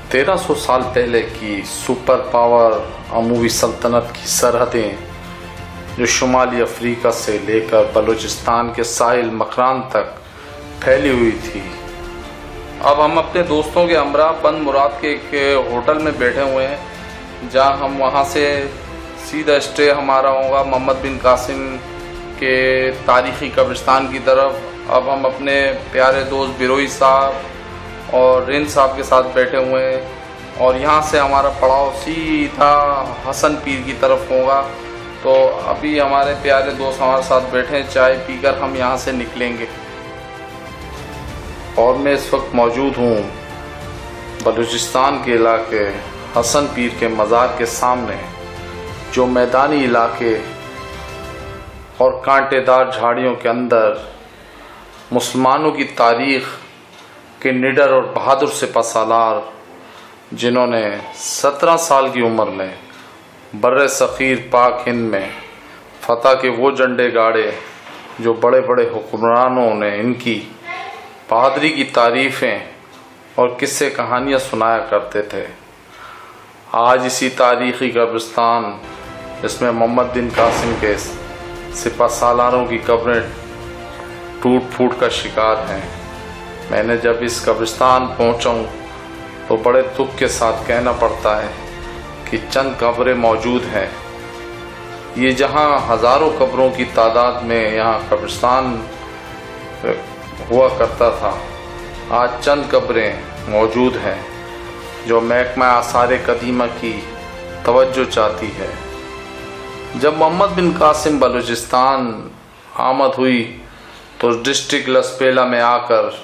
1300 साल पहले की सुपर पावर अमूवी सल्तनत की सरहदें जो शुमाली अफ्रीका से लेकर बलूचिस्तान के साहिल मकरान तक फैली हुई थी। अब हम अपने दोस्तों के हमरा बंद मुराद के एक होटल में बैठे हुए हैं, जहां हम वहां से सीधा स्टे हमारा होगा मोहम्मद बिन कासिम के तारीख़ी कब्रिस्तान की तरफ। अब हम अपने प्यारे दोस्त बिरोई साहब और रिन साहब के साथ बैठे हुए हैं और यहाँ से हमारा पड़ाव सीधा हसन पीर की तरफ होगा। तो अभी हमारे प्यारे दोस्त हमारे साथ बैठे हैं, चाय पीकर हम यहाँ से निकलेंगे। और मैं इस वक्त मौजूद हूँ बलूचिस्तान के इलाके हसन पीर के मज़ार के सामने, जो मैदानी इलाके और कांटेदार झाड़ियों के अंदर मुसलमानों की तारीख़ के निडर और बहादुर सिपहसालार, जिन्होंने 17 साल की उम्र में बर्रे सग़ीर पाक हिंद में फतह के वो झंडे गाड़े जो बड़े बड़े हुक्मरानों ने इनकी बहादुरी की तारीफ़ें और किस्से कहानियाँ सुनाया करते थे। आज इसी तारीख़ी कब्रिस्तान, जिसमें मोहम्मद बिन कासिम के सिपहसालारों की कब्रें टूट फूट का शिकार हैं, मैंने जब इस कब्रिस्तान पहुंचा तो बड़े दुख के साथ कहना पड़ता है कि चंद कब्रें मौजूद हैं। ये जहां हज़ारों कब्रों की तादाद में यहाँ कब्रिस्तान हुआ करता था, आज चंद कब्रें मौजूद हैं जो महकमा आसार कदीमा की तवज्जो चाहती है। जब मोहम्मद बिन कासिम बलूचिस्तान आमद हुई तो डिस्ट्रिक्ट लसपेला में आकर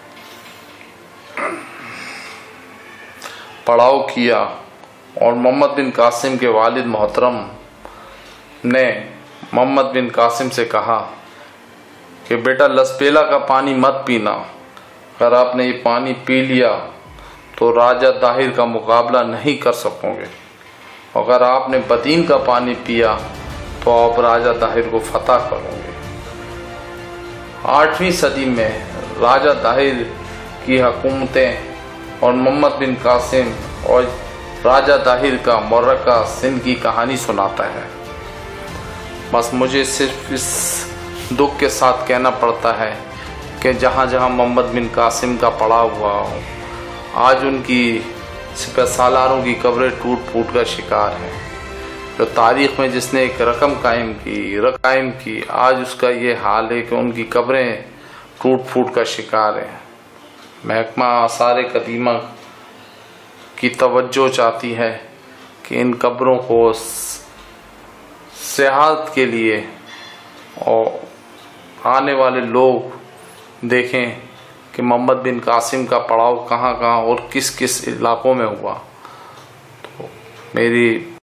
पड़ाव किया और मोहम्मद बिन कासिम के वालिद मोहतरम ने मोहम्मद बिन कासिम से कहा कि बेटा, लसपेला का पानी मत पीना। अगर आपने ये पानी पी लिया तो राजा दाहिर का मुकाबला नहीं कर सकोगे। अगर आपने बदीन का पानी पिया तो आप राजा दाहिर को फतह करोगे। 8वीं सदी में राजा दाहिर की हुकूमतें और मोहम्मद बिन कासिम और राजा दाहिर का मुर्रका सिंध की कहानी सुनाता है। बस मुझे सिर्फ इस दुख के साथ कहना पड़ता है कि जहाँ जहाँ मोहम्मद बिन कासिम का पड़ाव हुआ हो, आज उनकी सिपहसालारों की कब्रें टूट फूट का शिकार हैं। जो तारीख़ में जिसने एक रकम कायम की, आज उसका ये हाल है कि उनकी कब्रें टूट फूट का शिकार हैं। महकमा आसार कदीमा की तवज्जो चाहती है कि इन कब्रों को सियाहत के लिए और आने वाले लोग देखें कि मोहम्मद बिन कासिम का पड़ाव कहाँ कहाँ और किस किस इलाकों में हुआ। तो मेरी